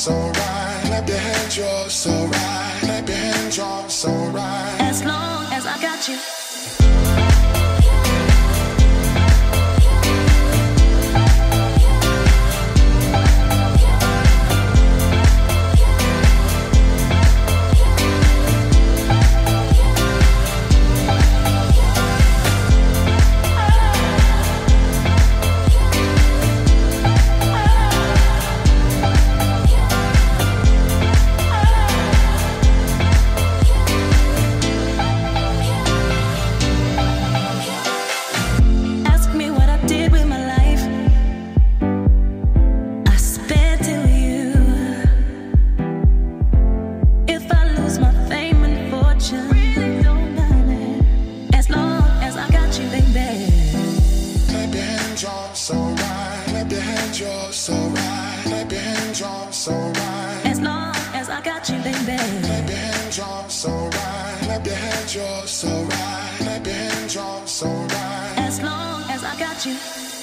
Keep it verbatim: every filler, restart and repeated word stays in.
so right. Clap your hands, you're so right. Clap your hands, you're so right. As long as I got you. You're so right. Clap your hands, you're so right. As long as I got you.